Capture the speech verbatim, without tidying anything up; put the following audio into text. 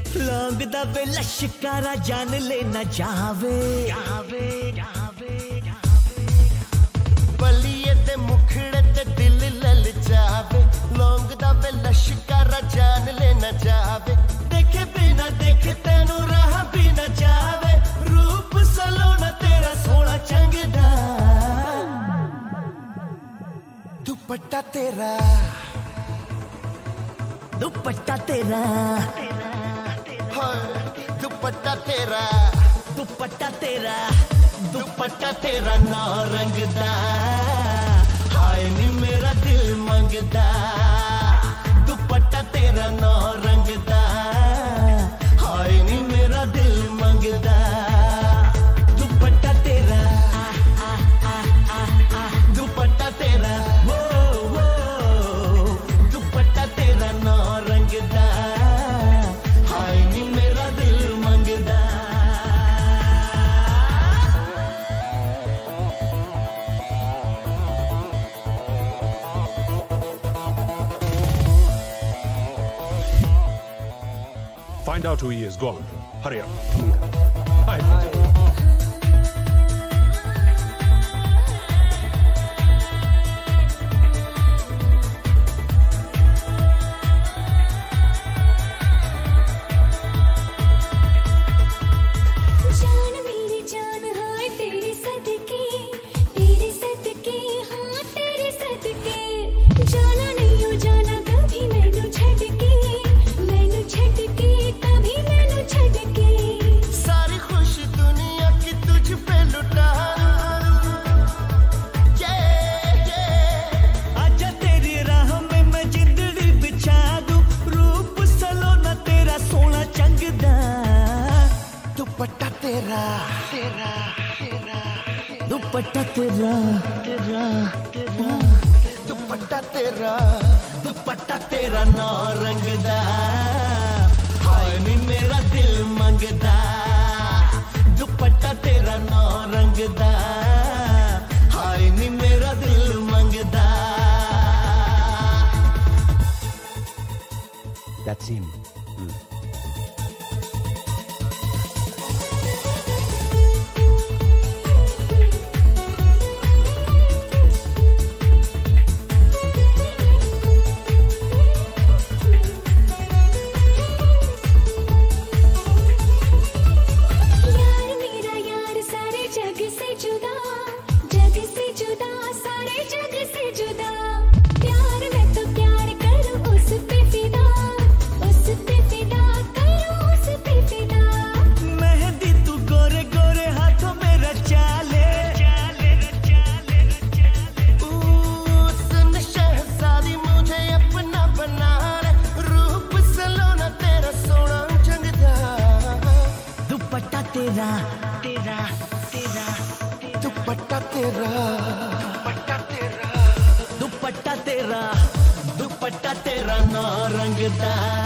लौंग दा वे लश्कारा जान लेना जावे जावे जावे बलिए ते मुखड़े ते दिल ललचावे लौंग दा वे लश्कारा जान लेना जावे देखे बिना देखे तेनू राह भी न जावे रूप सलोना तेरा सोना चंगदा दुपट्टा तेरा दुपट्टा तेरा दुपट्टा तेरा दुपट्टा तेरा दुपट्टा तेरा नौ रंगदा हाय नी मेरा दिल मंगदा दुपट्टा तेरा नौ रंगदा हाय नी मेरा दिल मंगदा दुपट्टा तेरा आ आ आ आ दुपट्टा तेरा वो वो दुपट्टा तेरा नौ रंगदा हाय नी मेरा दिल मंगदा Find out who he is. Go on. Hurry up. Hi. जान मेरी जान हाय तेरे सदके तेरे सदके हाँ तेरे सदके जाना नहीं हो जाना कभी मैनू छड़ के मैनू छड़ के कभी मैनू छड़ के सारी खुशी दुनिया की तुझ पे लुटा आजा तेरी राह में मैं जिंदड़ी बिछा दूं रूप सलोना तेरा सोना चंगदा दुपट्टा तेरा तेरा तेरा दुपट्टा तेरा तेरा तेरा दुपट्टा तेरा दुपट्टा तेरा नौ रंगदा हाय नी मेरा दिल मंगदा दुपट्टा तेरा नौ रंगदा हाय नी मेरा दिल मंगदा That's him. यार मेरा यार सारे जग से जुदा जग से जुदा सारे जग से जुदा प्यार मैं तो प्यार करूं उस पे फिदा उस पे फिदा करूं उस पे फिदा मेहंदी तू गोरे गोरे हाथों में रचा ले सुन शहजादी मुझे अपना बना ले रूप सलोना तेरा सोना चंगदा दुपट्टा तेरा तेरा तेरा दुपट्टा तेरा दुपट्टा तेरा दुपट्टा तेरा दुपट्टा तेरा नौ रंगदा